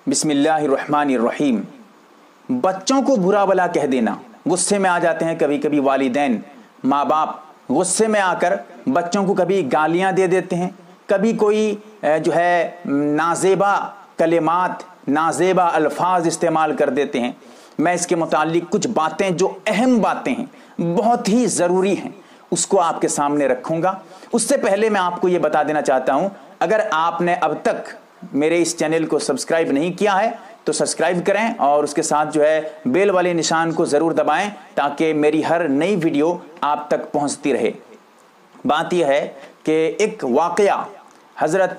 बिस्मिल्लाहिर्रहमानिर्रहीम। बच्चों को बुरा भला कह देना, गुस्से में आ जाते हैं कभी कभी वालिदैन, माँ बाप गुस्से में आकर बच्चों को कभी गालियाँ दे देते हैं, कभी कोई जो है नाजेबा कलिमात, नाजेबा अल्फाज इस्तेमाल कर देते हैं। मैं इसके मुतालिक कुछ बातें जो अहम बातें हैं, बहुत ही ज़रूरी हैं, उसको आपके सामने रखूँगा। उससे पहले मैं आपको ये बता देना चाहता हूँ, अगर आपने अब तक मेरे इस चैनल को सब्सक्राइब नहीं किया है तो सब्सक्राइब करें और उसके साथ जो है बेल वाले निशान को ज़रूर दबाएं ताकि मेरी हर नई वीडियो आप तक पहुंचती रहे। बात यह है कि एक वाक़या हज़रत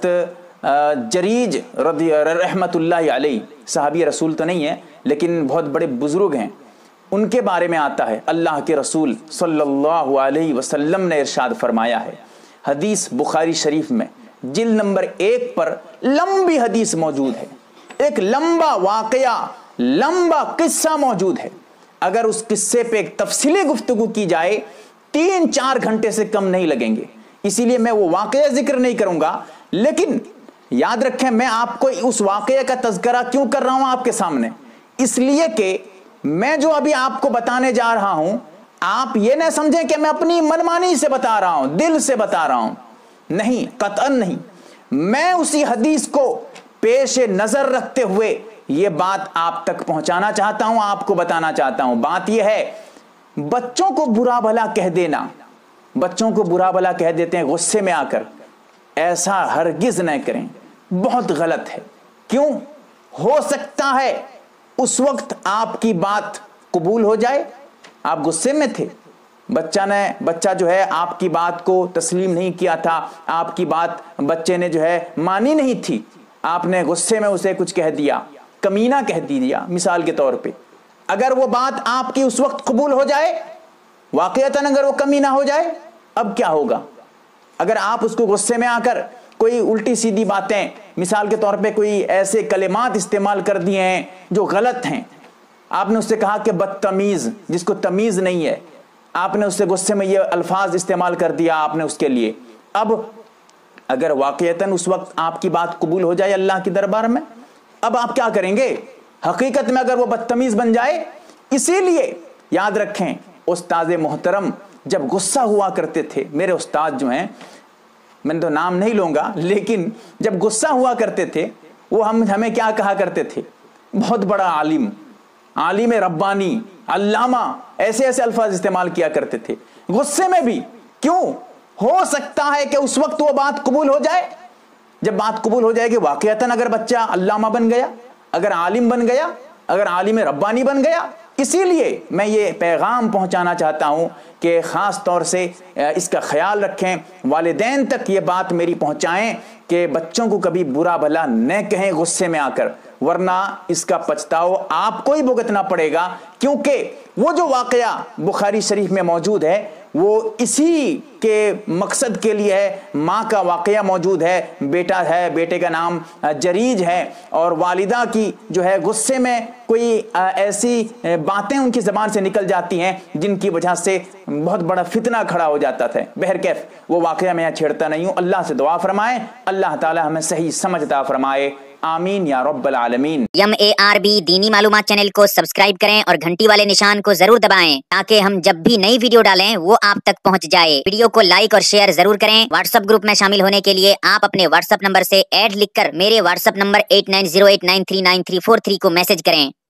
जरीज रज़ी रहमतुल्लाहि अलैहि, सहाबी रसूल तो नहीं है लेकिन बहुत बड़े बुज़ुर्ग हैं, उनके बारे में आता है। अल्लाह के रसूल सल्लल्लाहु अलैहि वसल्लम ने इरशाद फरमाया है, हदीस बुखारी शरीफ में जिल्द नंबर 1 पर लंबी हदीस मौजूद है, एक लंबा वाक़या, लंबा किस्सा मौजूद है। अगर उस किस्से पे एक तफसीली गुफ्तगू की जाए 3-4 घंटे से कम नहीं लगेंगे, इसीलिए मैं वो वाक़या जिक्र नहीं करूंगा। लेकिन याद रखें, मैं आपको उस वाक़या का तज़किरा क्यों कर रहा हूं आपके सामने, इसलिए कि मैं जो अभी आपको बताने जा रहा हूं, आप ये ना समझें कि मैं अपनी मनमानी से बता रहा हूं, दिल से बता रहा हूं, नहीं, कतअन नहीं। मैं उसी हदीस को पेश नजर रखते हुए ये बात आप तक पहुंचाना चाहता हूं, आपको बताना चाहता हूं। बात यह है, बच्चों को बुरा भला कह देना, बच्चों को बुरा भला कह देते हैं गुस्से में आकर, ऐसा हरगिज न करें, बहुत गलत है। क्यों? हो सकता है उस वक्त आपकी बात कबूल हो जाए, आप गुस्से में थे, बच्चा जो है आपकी बात को तस्लीम नहीं किया था, आपकी बात बच्चे ने जो है मानी नहीं थी, आपने गुस्से में उसे कुछ कह दिया, कमीना कह दिया मिसाल के तौर पे। अगर वो बात आपकी उस वक्त कबूल हो जाए, वाकईतन अगर वो कमीना हो जाए, अब क्या होगा? अगर आप उसको गुस्से में आकर कोई उल्टी सीधी बातें, मिसाल के तौर पे कोई ऐसे कलिमात इस्तेमाल कर दिए हैं जो गलत हैं, आपने उससे कहा कि बदतमीज़, जिसको तमीज़ नहीं है, आपने उससे गुस्से में ये अल्फाज इस्तेमाल कर दिया आपने उसके लिए। अब अगर वाकईतन उस वक्त आपकी बात कबूल हो जाए अल्लाह के दरबार में, अब आप क्या करेंगे? हकीकत में अगर वो बदतमीज़ बन जाए। इसीलिए याद रखें, उस्ताद मोहतरम जब गुस्सा हुआ करते थे, मेरे उस्ताद जो हैं, मैं तो नाम नहीं लूँगा, लेकिन जब गुस्सा हुआ करते थे वो हमें क्या कहा करते थे? बहुत बड़ा आलिम, आलिम रब्बानी, अल्लामा, ऐसे ऐसे अल्फाज इस्तेमाल किया करते थे गुस्से में भी। क्यों? हो सकता है कि उस वक्त वो बात कबूल हो जाए। जब बात कबूल हो जाएगी, वाकईतन अगर बच्चा अल्लामा बन गया, अगर आलिम बन गया, अगर आलिम रब्बानी बन गया। इसीलिए मैं ये पैगाम पहुंचाना चाहता हूं कि ख़ास तौर से इसका ख्याल रखें, वालिदैन तक ये बात मेरी पहुंचाएं कि बच्चों को कभी बुरा भला न कहें गुस्से में आकर, वरना इसका पछतावा आपको ही भुगतना पड़ेगा। क्योंकि वो जो वाक़या बुखारी शरीफ में मौजूद है वो इसी के मकसद के लिए है। माँ का वाक़या मौजूद है, बेटा है, बेटे का नाम जरीज है, और वालिदा की जो है गुस्से में कोई ऐसी बातें उनकी ज़बान से निकल जाती हैं जिनकी वजह से बहुत बड़ा फितना खड़ा हो जाता था। बहरकैफ वो वाक़या मैं यहाँ छेड़ता नहीं हूँ। अल्लाह से दुआ फरमाएं, अल्लाह ताला हमें सही समझ अता फरमाए, आमीन या रब्बल आलमीन। MARB दीनी मालूमात चैनल को सब्सक्राइब करें और घंटी वाले निशान को जरूर दबाएं ताकि हम जब भी नई वीडियो डालें वो आप तक पहुंच जाए। वीडियो को लाइक और शेयर जरूर करें। व्हाट्सएप ग्रुप में शामिल होने के लिए आप अपने व्हाट्सएप नंबर से ऐड लिखकर मेरे व्हाट्सएप नंबर 8908939343 को मैसेज करें।